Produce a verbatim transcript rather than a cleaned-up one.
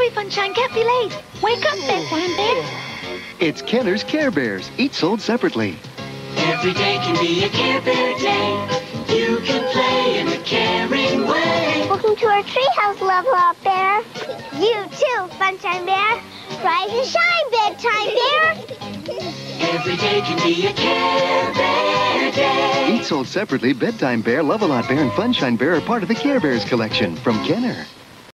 Hurry, Funshine, can't be late. Wake up, Bedtime Bear. It's Kenner's Care Bears, each sold separately. Every day can be a Care Bear day. You can play in a caring way. Welcome to our treehouse, Level Up Bear. You too, Funshine Bear. Rise and shine, Bedtime Bear. Every day can be a Care Bear day. Each sold separately, Bedtime Bear, Love-A-Lot Bear, and Funshine Bear are part of the Care Bears collection from Kenner.